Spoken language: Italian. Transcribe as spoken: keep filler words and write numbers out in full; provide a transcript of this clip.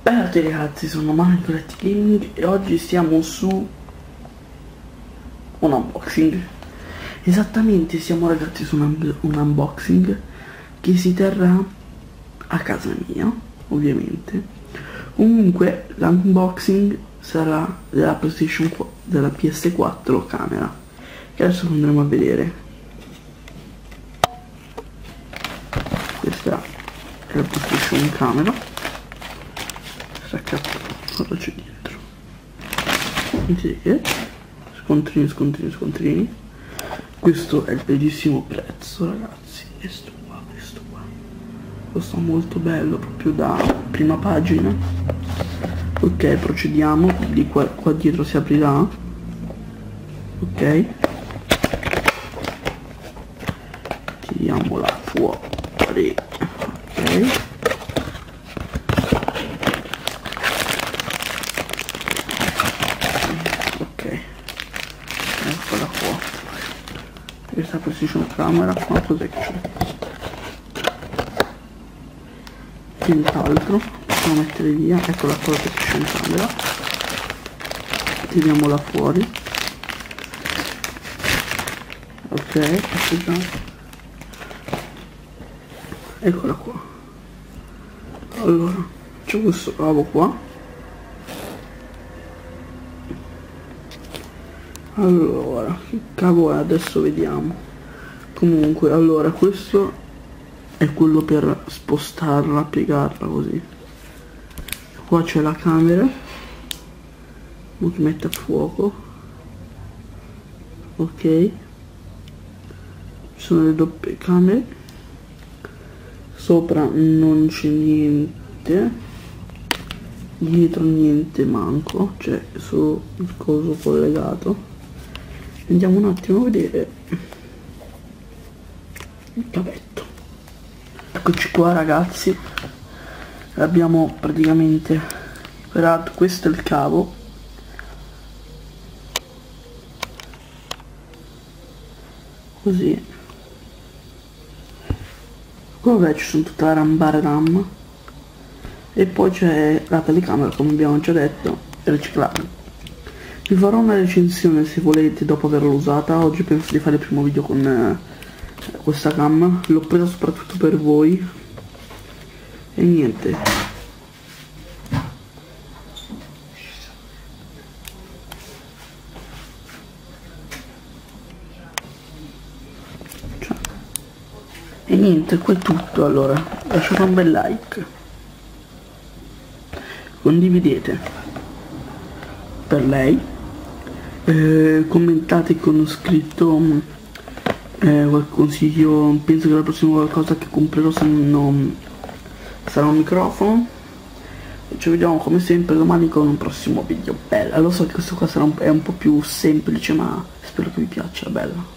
Bella a tutti ragazzi, sono Minecraft Gaming e oggi siamo su un unboxing. Esattamente, siamo ragazzi su un, un unboxing che si terrà a casa mia, ovviamente. Comunque l'unboxing sarà della PlayStation quattro, della P S quattro camera, che adesso andremo a vedere. Questa è la PlayStation camera. Cosa c'è dietro? Sì, scontrini, scontrini, scontrini. Questo è il bellissimo prezzo, ragazzi. Questo qua, questo qua. Questo è molto bello, proprio da prima pagina. Ok, procediamo. Di qua, qua dietro si aprirà. Ok. Tiriamola fuori. Ok. Eccola qua, questa PlayStation camera qua, cos'è che c'è? Nient'altro, possiamo mettere via, eccola qua la PlayStation camera, tiriamola fuori, ok, eccola qua. Allora, c'è questo cavo qua. Allora, che cavolo è? Adesso vediamo. Comunque, allora, questo è quello per spostarla, piegarla così. Qua c'è la camera, lo si mette a fuoco. Ok. Ci sono le doppie camere. Sopra non c'è niente. Dietro niente manco, cioè solo il coso collegato. Andiamo un attimo a vedere il cavetto. Eccoci qua ragazzi, abbiamo praticamente operato. Questo è il cavo, così. Qua vabbè ci sono tutta la rambare RAM e poi c'è la telecamera, come abbiamo già detto, riciclabile. Vi farò una recensione se volete dopo averla usata. Oggi penso di fare il primo video con eh, questa cam. L'ho presa soprattutto per voi. E niente. Cioè. E niente, qua è tutto. Allora, lasciate un bel like. Condividete per lei. Eh, commentate con scritto eh, qualche consiglio. Penso che la prossima cosa che comprerò se non sarà un microfono. E ci vediamo come sempre domani con un prossimo video. Bella, lo so che questo qua sarà un, è un po' più semplice, ma spero che vi piaccia. Bella.